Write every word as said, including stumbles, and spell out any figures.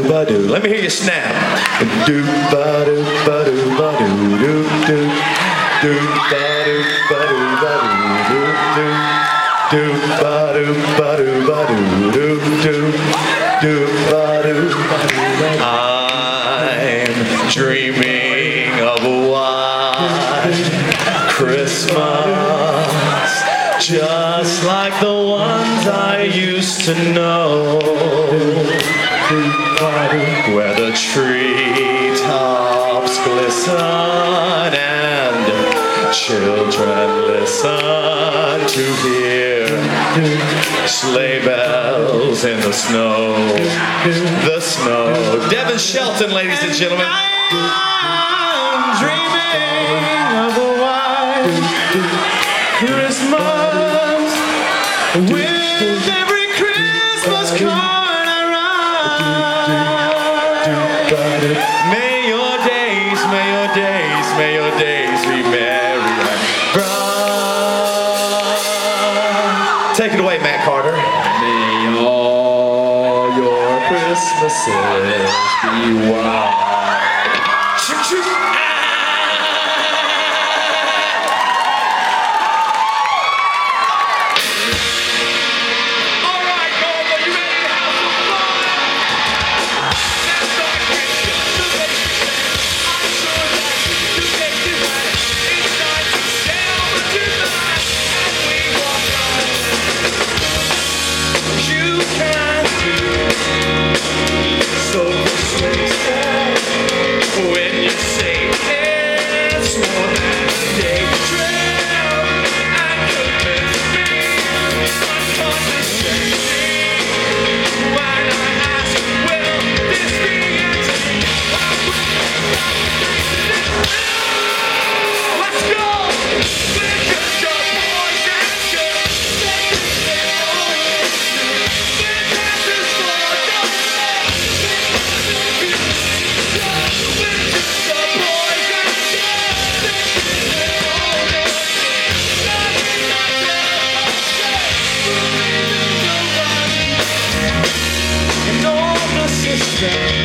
ba doo. Let me hear you snap. Do ba doo ba doo ba doo doo doo. Do ba doo ba doo ba doo doo. Do ba doo ba doo ba doo doo doo. Do ba doo ba doo ba doo. I'm dreaming of a white Christmas, just like the ones I used to know, where the treetops glisten and children listen to hear sleigh bells in the snow, the snow. Devin Shelton, ladies and gentlemen. I'm dreaming of a white Christmas, with every Christmas card I write. May your days, may your days, may your days be merry and bright. Take it away, Matt Carter. May all your Christmases be white. Shoot, shoot. Yeah.